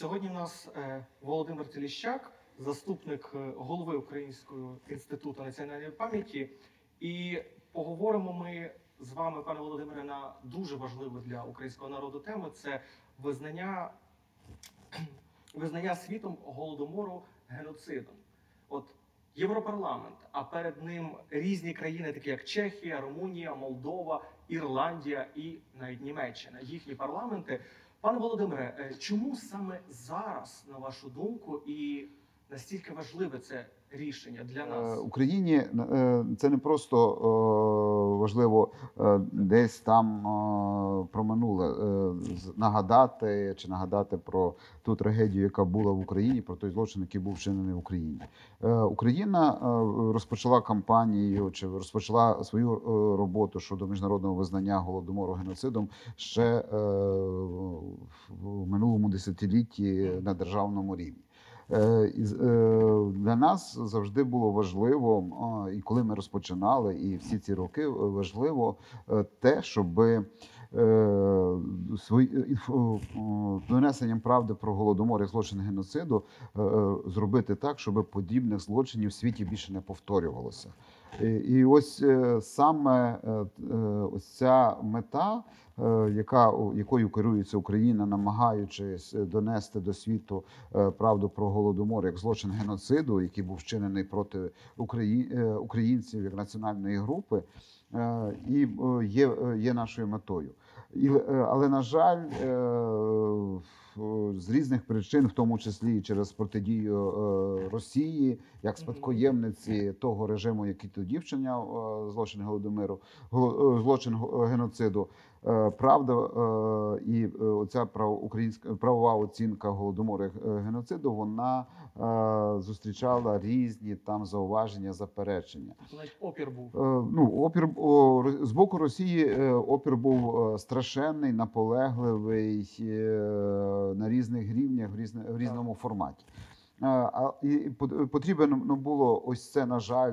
Сьогодні у нас Володимир Теліщак, заступник голови Українського інституту національної пам'яті. І поговоримо ми з вами, пане Володимире, на дуже важливу для українського народу тему. Це визнання світом Голодомору геноцидом. От Європарламент, а перед ним різні країни, такі як Чехія, Румунія, Молдова, Ірландія і навіть Німеччина, їхні парламенти. Пане Володимире, чому саме зараз, на вашу думку, і настільки важливе це рішення для нас? Україні це не просто важливо десь там про минуле нагадати про ту трагедію, яка була в Україні, про той злочин, який був вчинений в Україні. Україна розпочала кампанію чи розпочала свою роботу щодо міжнародного визнання Голодомору геноцидом ще в минулому десятилітті на державному рівні. Для нас завжди було важливо, і коли ми розпочинали, і всі ці роки важливо те, щоб донесенням правди про Голодомор і злочин геноциду зробити так, щоб подібних злочинів в світі більше не повторювалося. І ось саме ось ця мета, якою керується Україна, намагаючись донести до світу правду про Голодомор як злочин геноциду, який був вчинений проти українців як національної групи, і є нашою метою. Але, на жаль, з різних причин, в тому числі і через протидію Росії, як спадкоємниці того режиму, який тоді вчиняв злочин Голодомору, злочин геноциду, правда і оця правова оцінка Голодомору як геноциду, вона зустрічала різні там зауваження, заперечення. Навіть опір був. З боку Росії опір був страшенний, наполегливий, на різних рівнях, в різному форматі. І потрібно було ось це, на жаль,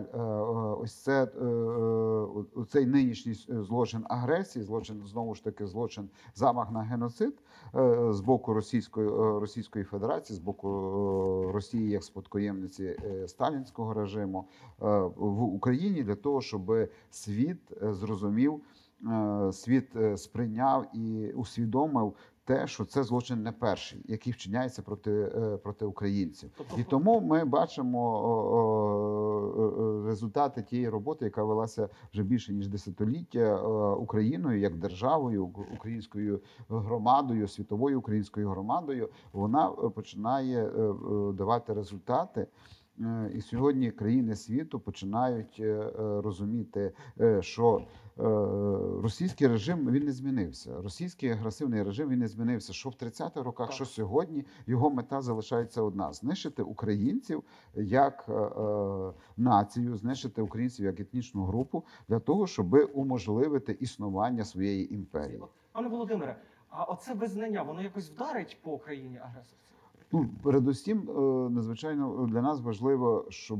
цей нинішній злочин агресії, знову ж таки, замах на геноцид з боку Російської Федерації, з боку Росії як спадкоємниці сталінського режиму в Україні, для того, щоб світ зрозумів, світ сприйняв і усвідомив те, що це злочин не перший, який вчиняється проти українців. І тому ми бачимо результати тієї роботи, яка велася вже більше ніж десятиліття Україною як державою, українською громадою, світовою українською громадою. Вона починає давати результати. І сьогодні країни світу починають розуміти, що російський режим, він не змінився. Російський агресивний режим, він не змінився. Що в 30-х роках, що сьогодні, його мета залишається одна – знищити українців як націю, знищити українців як етнічну групу, для того, щоб уможливити існування своєї імперії. Пане Володимире, а оце визнання, воно якось вдарить по країні агресорці? Передусім, надзвичайно для нас важливо, щоб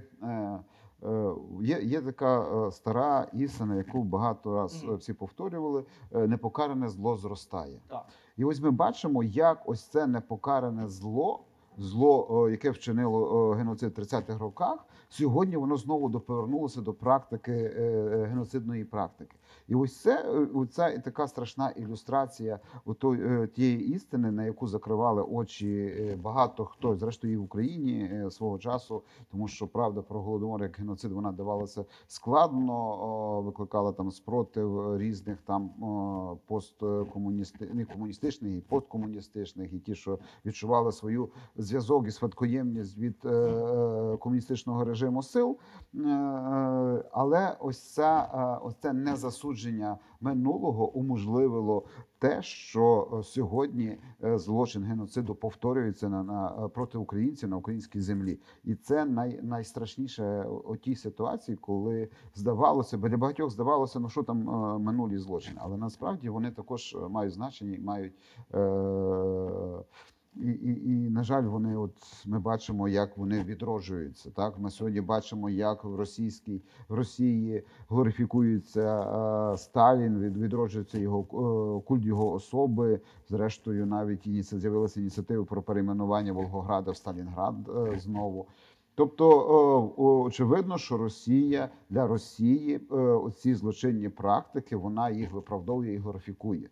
є така стара істина, яку багато раз всі повторювали: непокаране зло зростає. Так. І ось ми бачимо, як ось це непокаране зло, яке вчинило геноцид в 30-х роках, сьогодні воно знову повернулося до практики, геноцидної практики. І ось ця така страшна ілюстрація тієї істини, на яку закривали очі багато хто, зрештою і в Україні свого часу, тому що правда про Голодомор як геноцид, вона давалася складно, викликала там спротив різних там комуністичних і посткомуністичних, і ті, що відчували свою зв'язок і спадкоємність від комуністичного режиму сил. Але ось це незасудження минулого уможливило те, що сьогодні злочин геноциду повторюється проти українців на українській землі. І це найстрашніше у тій ситуації, коли для багатьох здавалося, ну що там минулі злочини. Але насправді вони також мають значення і мають на жаль, вони ми бачимо, як вони відроджуються. Так, ми сьогодні бачимо, як в Росії глорифікується Сталін, відроджується його культ його особи. Зрештою, навіть з'явилися ініціативи про перейменування Волгограда в Сталінград знову. Тобто, очевидно, що для Росії оці злочинні практики, вона їх виправдовує і глорифікує.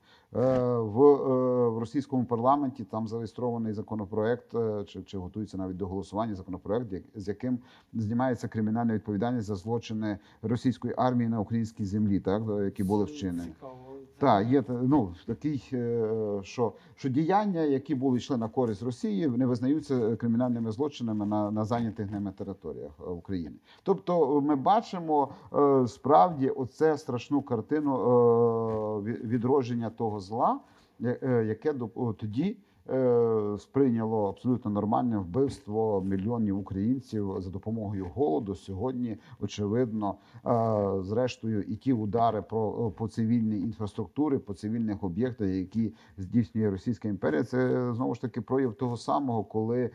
В російському парламенті там зареєстрований законопроект, чи готується навіть до голосування законопроект, з яким знімається кримінальна відповідальність за злочини російської армії на українській землі, так, які були вчинені. Так, є такий, що діяння, які йшли на користь Росії, не визнаються кримінальними злочинами на зайнятих ними територіях України. Тобто ми бачимо справді оце страшну картину відродження того зла, яке тоді сприйняло абсолютно нормальне вбивство мільйонів українців за допомогою голоду. Сьогодні, очевидно, зрештою, і ті удари по цивільній інфраструктурі, по цивільних об'єктах, які здійснює Російська імперія, це знову ж таки прояв того самого, коли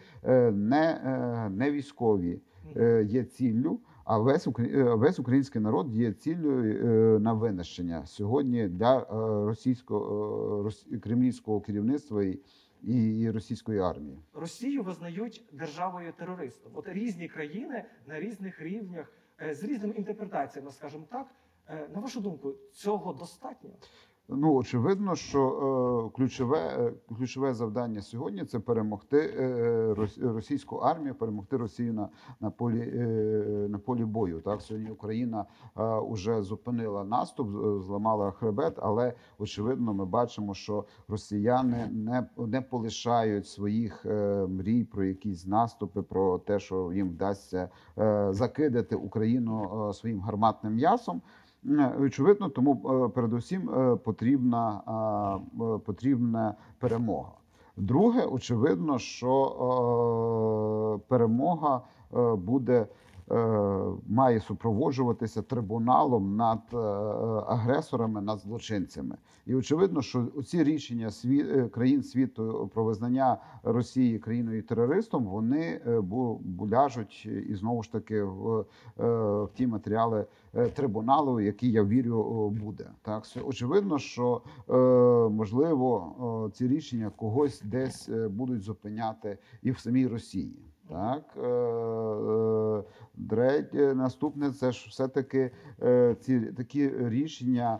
не військові є ціллю, а весь український народ є ціллю на винищення сьогодні для кремлівського керівництва і російської армії. Росію визнають державою терористом. От різні країни на різних рівнях з різними інтерпретаціями, скажімо так. На вашу думку, цього достатньо? Очевидно, що ключове завдання сьогодні – це перемогти російську армію, перемогти Росію на полі бою. Так, сьогодні Україна вже зупинила наступ, зламала хребет, але очевидно ми бачимо, що росіяни не полишають своїх мрій про якісь наступи, про те, що їм вдасться закидати Україну своїм гарматним м'ясом. Очевидно, тому передусім потрібна перемога. Друге, очевидно, що перемога має супроводжуватися трибуналом над агресорами, над злочинцями. І очевидно, що ці рішення країн світу про визнання Росії країною-терористом, вони ляжуть і знову ж таки в ті матеріали трибуналу, який, я вірю, буде. Так, очевидно, що можливо ці рішення когось десь будуть зупиняти і в самій Росії. Так, наступне, це ж все-таки такі рішення,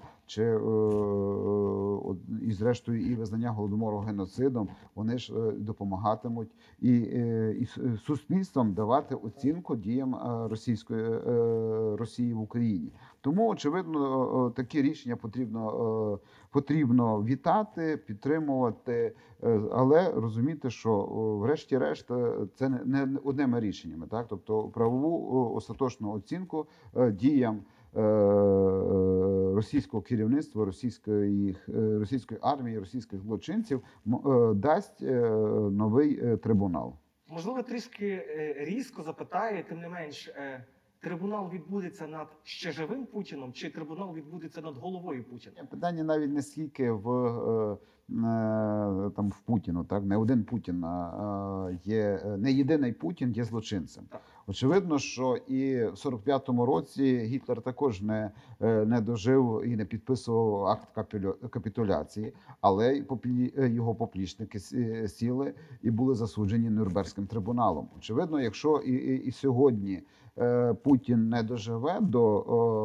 і зрештою і визнання Голодомору геноцидом, вони ж допомагатимуть і суспільствам давати оцінку діям Росії в Україні. Тому, очевидно, такі рішення потрібно вітати, підтримувати, але розуміти, що врешті-решт це не одними рішеннями. Так? Тобто правову остаточну оцінку діям російського керівництва, російської армії, російських злочинців дасть новий трибунал. Можливо, трішки різко запитаю, тим не менш, трибунал відбудеться над ще живим Путіном, чи трибунал відбудеться над головою Путіна? Питання навіть не стільки в Путіну, так, не один Путін не єдиний Путін є злочинцем. Так. Очевидно, що і в 45-му році Гітлер також не дожив і не підписував акт капітуляції, але його поплічники сіли і були засуджені Нюрнберзьким трибуналом. Очевидно, якщо і сьогодні Путін не доживе до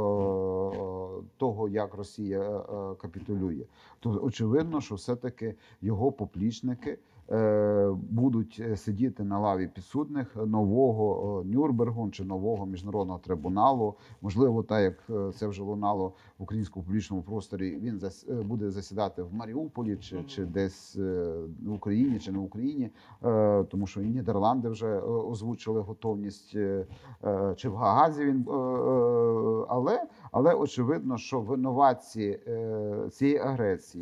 того, як Росія капітулює, то очевидно, що все-таки його поплічники будуть сидіти на лаві підсудних нового Нюрнбергу чи нового міжнародного трибуналу. Можливо, так як це вже лунало в українському публічному просторі, він буде засідати в Маріуполі чи десь в Україні чи не в Україні, тому що і Нідерланди вже озвучили готовність, чи в Гаазі він, але очевидно, що винуватці цієї агресії,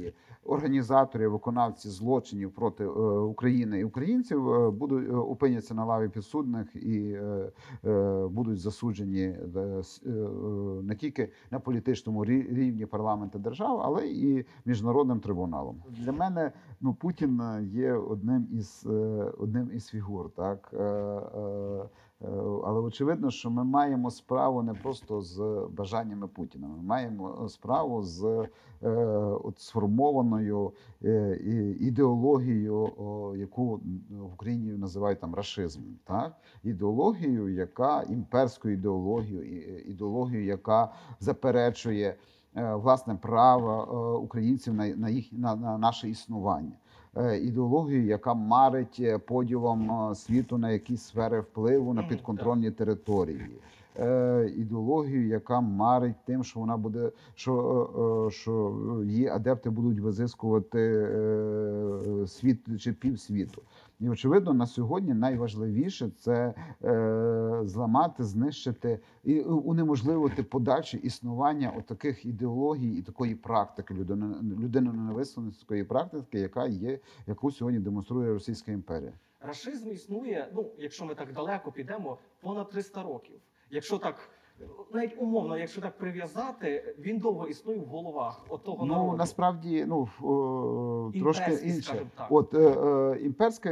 організатори, виконавці злочинів проти України і українців будуть опиняться на лаві підсудних і будуть засуджені не тільки на політичному рівні парламенту держав, але і міжнародним трибуналом. Для мене Путін є одним із фігур, так. Але очевидно, що ми маємо справу не просто з бажаннями Путіна. Ми маємо справу з сформованою ідеологією, яку в Україні називають там рашизмом. Так? Ідеологією, імперською ідеологією, яка заперечує власне право українців на наше існування. Ідеологію, яка марить поділом світу на якісь сфери впливу на підконтрольні території. Ідеологію, яка марить тим, що вона буде, що її адепти будуть визискувати світ чи півсвіту. І очевидно, на сьогодні найважливіше це зламати, знищити і унеможливити подальше існування таких ідеологій і такої практики людиноненависницької практики, яку сьогодні демонструє Російська імперія. Рашизм існує, якщо ми так далеко підемо, понад 300 років. Якщо так, навіть умовно, якщо так прив'язати, він довго існує в головах того народу. Насправді, трошки інше. Імперська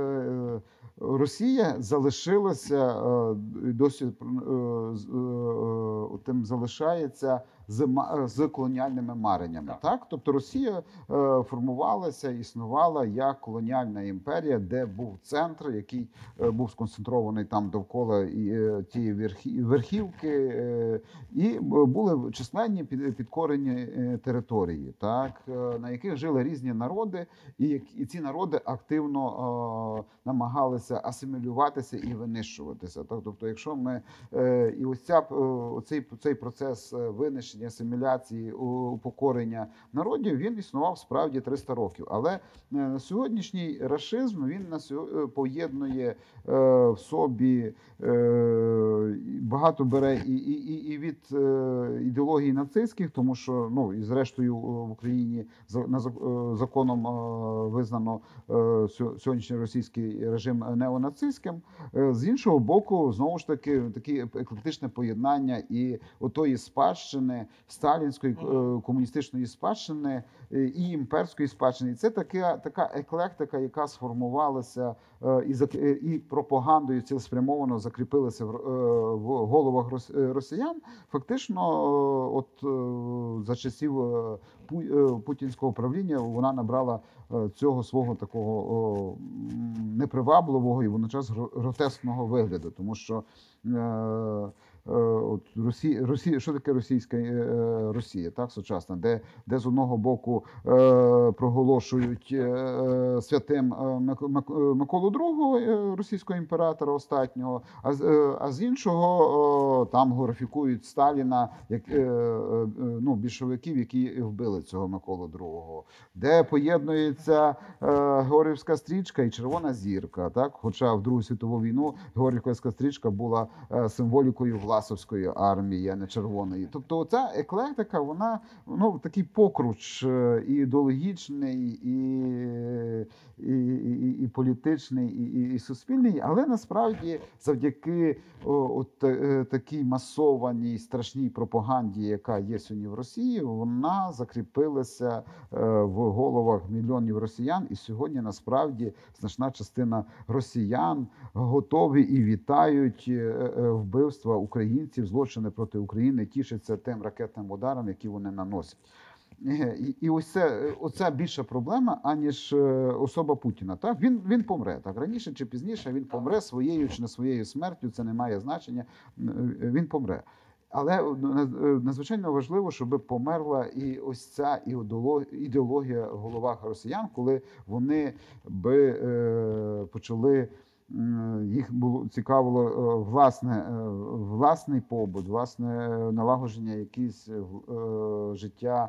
Росія залишилася, досі тим залишається з колоніальними мареннями. Так? Тобто Росія формувалася, існувала як колоніальна імперія, де був центр, який був сконцентрований там довкола тієї верхівки, і були численні підкорені території, так? На яких жили різні народи, і ці народи активно намагалися асимілюватися і винищуватися. Так? Тобто, якщо ми і цей процес винищення, асиміляції, упокорення народів, він існував справді 300 років. Але сьогоднішній рашизм, він поєднує в собі, багато бере і від ідеології нацистських, тому що, і зрештою в Україні законом визнано сьогоднішній російський режим неонацистським. З іншого боку, знову ж таки, таке еклектичне поєднання і отої спадщини, сталінської комуністичної спадщини і імперської спадщини. І це така еклектика, яка сформувалася і пропагандою цілеспрямовано закріпилася в головах росіян. Фактично, за часів путінського правління вона набрала цього свого такого непривабливого і водночас гротескного вигляду, тому що Росія, що таке російська Росія, так, сучасна, де з одного боку проголошують святим Миколу II, російського імператора останнього, а з іншого там глорифікують Сталіна, як більшовиків, які вбили цього Миколу II, де поєднується Георгіївська стрічка і Червона зірка, так, хоча в Другу світову війну Георгіївська стрічка була символікою Власовської армії, а не червоної. Тобто ця еклектика, вона такий покруч і ідеологічний, і політичний, і суспільний, але насправді завдяки такій масованій страшній пропаганді, яка є сьогодні в Росії, вона закріпилася в головах мільйонів росіян, і сьогодні насправді значна частина росіян готові і вітають вбивства українців, злочини проти України, тішаться тим ракетним ударам, які вони наносять. І оця більша проблема, аніж особа Путіна. Так? Він помре. Так? Раніше чи пізніше він помре своєю чи не своєю смертю, це не має значення, він помре. Але надзвичайно важливо, щоб померла і ось ця ідеологія в головах росіян, коли вони би почали, їх було цікавило власний побут, власне налагодження якісь життя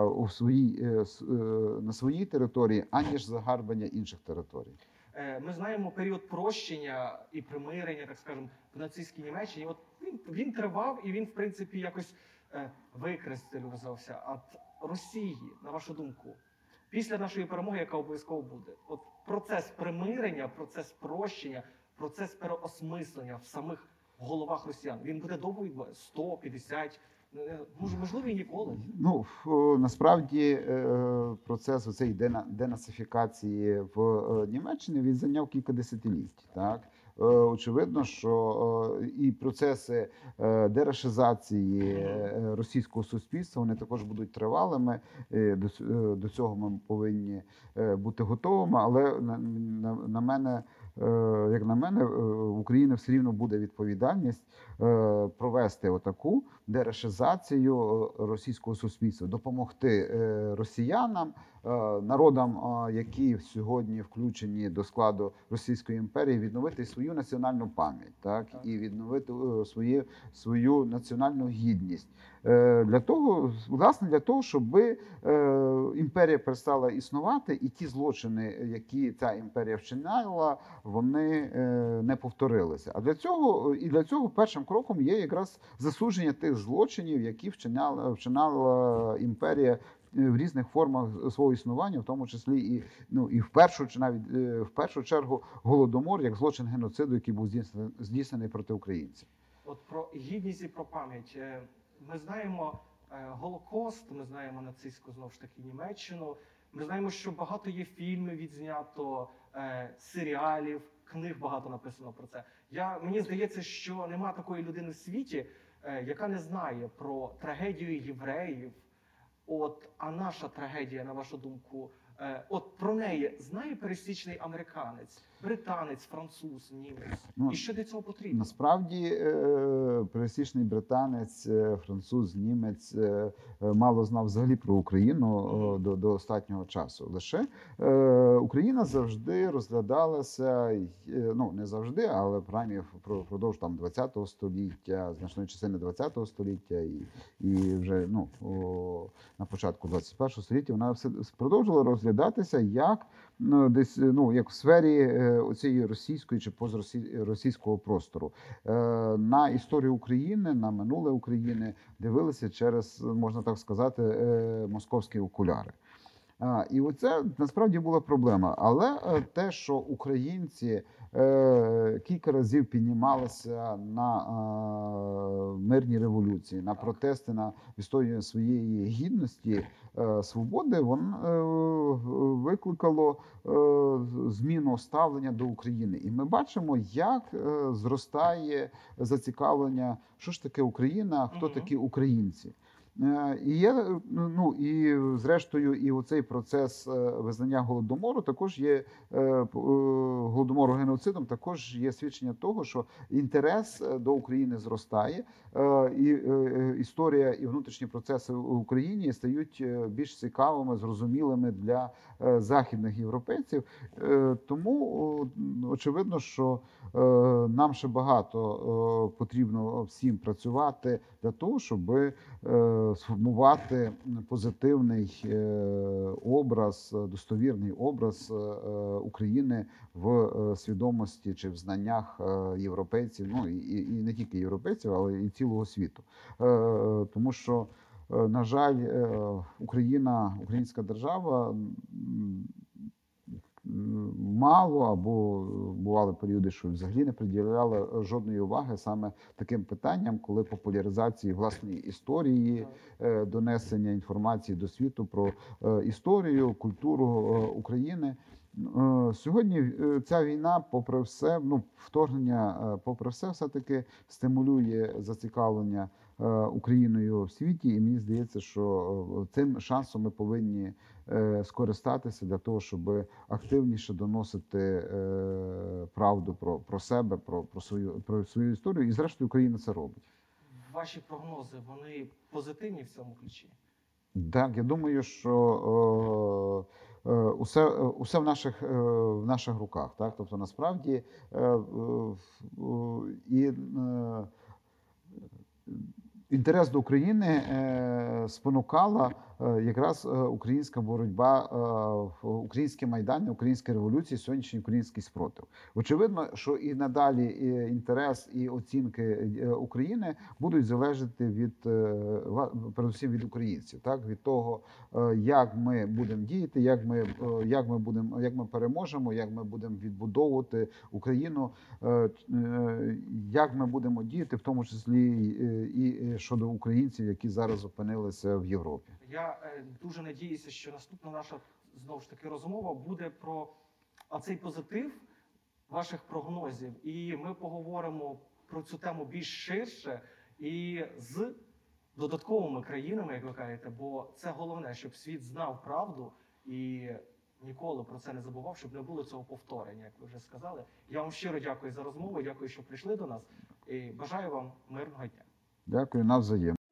на своїй території, аніж загарбання інших територій. Ми знаємо період прощення і примирення, так скажемо, в нацистській Німеччині. От він тривав і він, в принципі, якось викристалізувався. А Росії, на вашу думку, Після нашої перемоги, яка обов'язково буде, от процес примирення, процес прощення, процес переосмислення в самих головах росіян, він буде довго відбуватися? 100, 50, можливо, і ніколи. Ну, насправді процес оцеї денацифікації в Німеччині він зайняв кілька десятиліть. Так? Очевидно, що і процеси дерашизації російського суспільства вони також будуть тривалими. До цього ми повинні бути готовими. Але на мене, як на мене, в Україні все рівно буде відповідальність провести отаку дерашизацію російського суспільства, допомогти росіянам, народам, які сьогодні включені до складу Російської імперії, відновити свою національну пам'ять, так, і відновити свою національну гідність. Для того, власне, для того, щоб імперія перестала існувати, і ті злочини, які ця імперія вчиняла, вони не повторилися. А для цього першим кроком є якраз засудження тих злочинів, які вчиняла імперія в різних формах свого існування, в тому числі і в першу чергу Голодомор як злочин геноциду, який був здійснений проти українців. От про гідність і про пам'ять. Ми знаємо Голокост, ми знаємо нацистську, знову ж таки, Німеччину. Ми знаємо, що багато є фільмів відзнято, серіалів, книг багато написано про це. Мені здається, що нема такої людини в світі, яка не знає про трагедію євреїв. А наша трагедія, на вашу думку, про неї знає пересічний американець, британець, француз, німець? І що для цього потрібно? Насправді, пересічний британець, француз, німець мало знав взагалі про Україну до останнього часу. Лише Україна завжди розглядалася, не завжди, але принаймні впродовж ХХ століття, значної частини ХХ століття і вже на початку ХХІ століття вона все продовжувала розглядатися як як в сфері оцієї російської чи позаросійського простору. На історію України, на минуле України дивилися через, можна так сказати, московські окуляри. І оце насправді була проблема. Але те, що українці кілька разів піднімалися на мирні революції, на протести, на відстоювання своєї гідності, свободи, воно викликало зміну ставлення до України. І ми бачимо, як зростає зацікавлення, що ж таке Україна, хто такі українці. І зрештою, і оцей процес визнання Голодомору також є Голодомору геноцидом, також є свідчення того, що інтерес до України зростає, і історія і внутрішні процеси в Україні стають більш цікавими, зрозумілими для західних європейців. Тому очевидно, що нам ще багато потрібно всім працювати для того, щоб сформувати позитивний образ, достовірний образ України в свідомості чи в знаннях європейців, і не тільки європейців, але і цілого світу. Тому що, на жаль, українська держава мало або бували періоди, що взагалі не приділяла жодної уваги саме таким питанням, коли популяризації власної історії, донесення інформації до світу про історію, культуру України. Сьогодні ця війна, попри все, вторгнення, попри все-таки стимулює зацікавлення Україною в світі, і мені здається, що цим шансом ми повинні скористатися для того, щоб активніше доносити правду про себе, про свою історію, і зрештою Україна це робить. Ваші прогнози, вони позитивні в цьому ключі? Так, я думаю, що усе в наших руках. Так? Тобто, насправді, інтерес до України спонукала якраз українська боротьба, українські майдани, українські революції, сьогоднішній український спротив. Очевидно, що і надалі інтерес і оцінки України будуть залежати від передусім від українців, так від того, як ми будемо діяти, як ми переможемо, як ми будемо відбудовувати Україну, як ми будемо діяти, в тому числі і щодо українців, які зараз опинилися в Європі. Я дуже надіюся, що наступна наша знову ж таки розмова буде про цей позитив ваших прогнозів, і ми поговоримо про цю тему більш ширше і з додатковими країнами, як ви кажете, бо це головне, щоб світ знав правду і ніколи про це не забував, щоб не було цього повторення, як ви вже сказали. Я вам щиро дякую за розмову, дякую, що прийшли до нас, і бажаю вам мирного дня. Дякую, навзаєм.